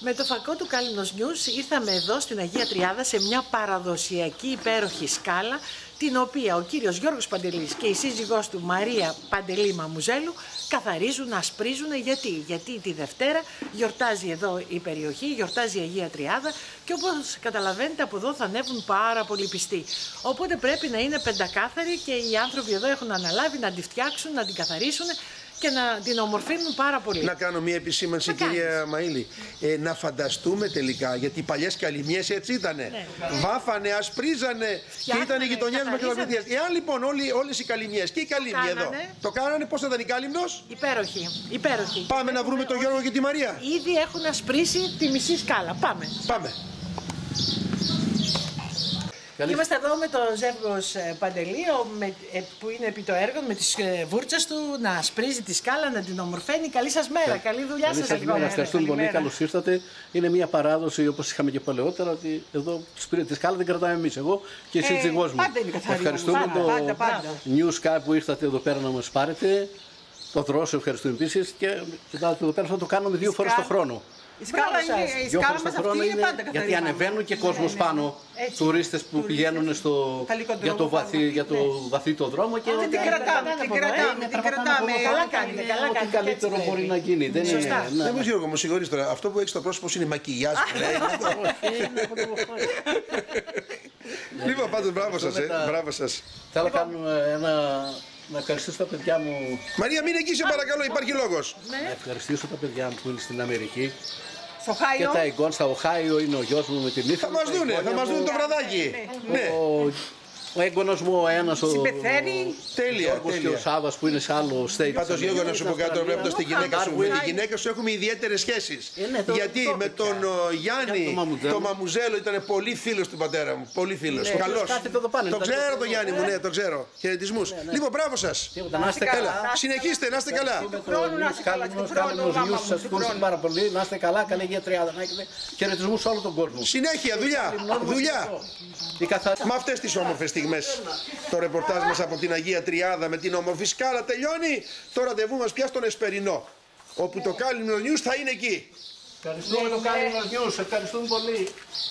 Με το φακό του Κάλυμνος News ήρθαμε εδώ στην Αγία Τριάδα σε μια παραδοσιακή υπέροχη σκάλα, την οποία ο κύριος Γιώργος Παντελής και η σύζυγός του Μαρία Παντελή Μαμουζέλου καθαρίζουν, ασπρίζουν. Γιατί τη Δευτέρα γιορτάζει εδώ η περιοχή, γιορτάζει η Αγία Τριάδα και όπως καταλαβαίνετε από εδώ θα ανέβουν πάρα πολύ πιστοί. Οπότε πρέπει να είναι πεντακάθαροι και οι άνθρωποι εδώ έχουν αναλάβει να τη φτιάξουν, να την καθαρίσουν και να την ομορφύνουν πάρα πολύ. Να κάνω μια επισήμανση, κυρία Μαΐλη. Να φανταστούμε τελικά, γιατί οι παλιές καλυμιές έτσι ήτανε. Ναι. Βάφανε, ασπρίζανε και ήταν οι γειτονιές με κιλομετρίες. Εάν λοιπόν όλες οι καλυμιές και η καλύμνη εδώ το κάνανε, πώς θα ήταν η Κάλυμνος? Υπέροχη. Υπέροχη. Πάμε να βρούμε τον Γιώργο και τη Μαρία. Ήδη έχουν ασπρίσει τη μισή σκάλα. Πάμε. Είμαστε εδώ με τον Ζεύγος Παντελή, που είναι επί το έργο με τις βούρτσες του, να ασπρίζει τη σκάλα, να την ομορφαίνει. Καλή σας μέρα, καλή δουλειά σας. Ευχαριστούμε πολύ, καλώς ήρθατε. Είναι μια παράδοση, όπως είχαμε και παλαιότερα, ότι εδώ τη σκάλα την κρατάμε εμείς, εγώ και η σύζυγός μου. Ευχαριστούμε το News που ήρθατε εδώ πέρα να μας πάρετε. Το Δρόσο ευχαριστούμε επίσης και εδώ πέρα θα το κάνουμε 2 φορές το χρόνο. Η σκάλα μας αυτή είναι πάντα καθαρή. Γιατί ανεβαίνουν και κόσμος πάνω, τουρίστες που πηγαίνουν για το βαθύ το δρόμο και την κρατάμε. Καλά κάνετε, καλά κάνετε. Ό,τι καλύτερο μπορεί να γίνει. Δεν μου Γιώργο, μου συγχωρείς τώρα, αυτό που έχεις στο πρόσωπο είναι μακιγιάζ που λέει. Λοιπόν, πάντως μπράβο σας. Θέλω να κάνουμε να ευχαριστήσω τα παιδιά μου. Μαρία, μην εκεί σε παρακαλώ, υπάρχει λόγος. Να ευχαριστήσω τα παιδιά μου που είναι στην Αμερική. Και τα εγγόνς, στα Οχάιο είναι ο γιος μου με την ύφη. Θα μας δούνε το βραδάκι. Ο έγκονος μου ο ένας, ο Γιώργος και ο Σάββας που είναι σε άλλο state. Πάντως Γιώργο, να σου πω κάτι, το βλέπω στη γυναίκα σου. Με τη γυναίκα σου έχουμε ιδιαίτερες σχέσεις. Γιατί με τον Γιάννη, το Μαμουζέλο, ήταν πολύ φίλος του πατέρα μου. Πολύ φίλος. Καλός. Το ξέρω το Γιάννη μου, ναι, το ξέρω. Χαιρετισμούς. Λοιπόν, μπράβο σας. Συνεχίστε, να είστε καλά. Σας ευχαριστώ πάρα πολύ. Να είστε καλά, καλή Αγία Τριάδα. Χαιρετισμούς σε όλο τον κόσμο. Συνέχεια, δουλειά. Με αυτές τις όμορφες στιγμές το ρεπορτάζ μας από την Αγία Τριάδα με την όμορφη σκάλα τελειώνει. Το ραντεβού μας πια στον Εσπερινό, όπου το Κάλυμνο News θα είναι εκεί. Ευχαριστούμε το Κάλυμνο News, ευχαριστούμε πολύ.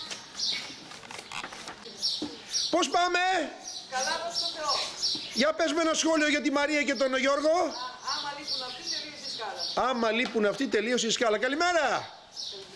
Πώς πάμε? Καλά προς τον Θεό. Για πες με ένα σχόλιο για τη Μαρία και τον Γιώργο. Άμα λείπουν αυτοί τελείωσε η σκάλα. Άμα λείπουν αυτοί τελείωσε η σκάλα. Καλημέρα.